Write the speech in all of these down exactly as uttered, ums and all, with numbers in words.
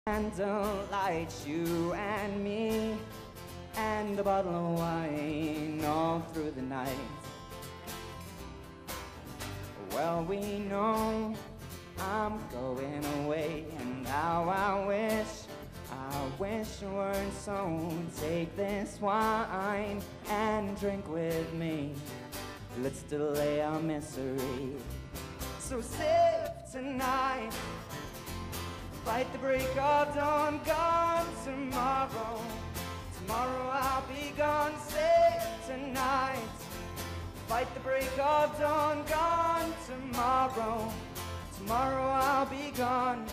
Candlelight, you and me, and a bottle of wine all through the night. Well, we know I'm going away, and how I wish, I wish you weren't so. Take this wine and drink with me. Let's delay our misery. So save tonight, fight the break of dawn, gone tomorrow. Tomorrow I'll be gone, save tonight, fight the break of dawn, gone tomorrow. Tomorrow I'll be gone.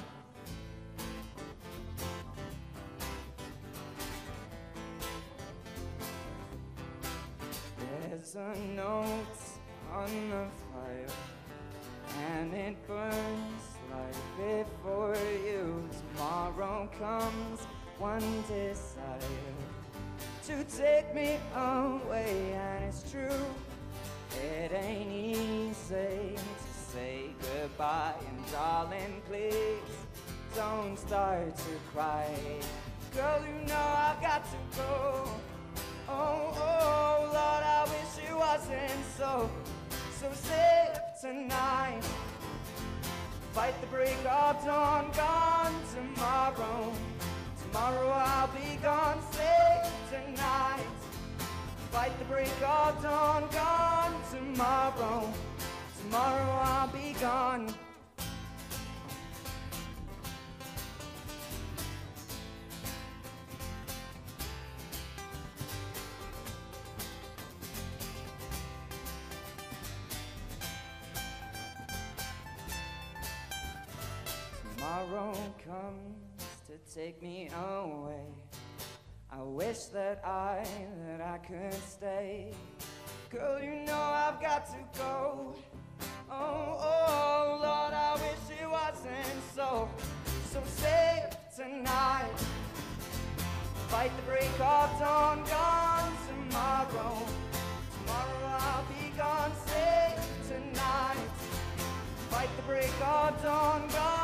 There's a note on the fire, and it burns like before you. Tomorrow comes one desire to take me away, and it's true, it ain't easy to say goodbye. And darling, please don't start to cry. Girl, you know I've got to go. Oh, oh, Lord, I wish it wasn't so. So save tonight, fight the break of dawn, gone tomorrow. Tomorrow I'll be gone, save tonight, fight the break of dawn, gone tomorrow. Tomorrow I'll be gone. Tomorrow comes to take me away. I wish that I, that I could stay. Girl, you know I've got to go. Oh, oh, Lord, I wish it wasn't so. So save tonight, fight the break of dawn, gone tomorrow. Tomorrow I'll be gone, save tonight, fight the break of dawn, gone.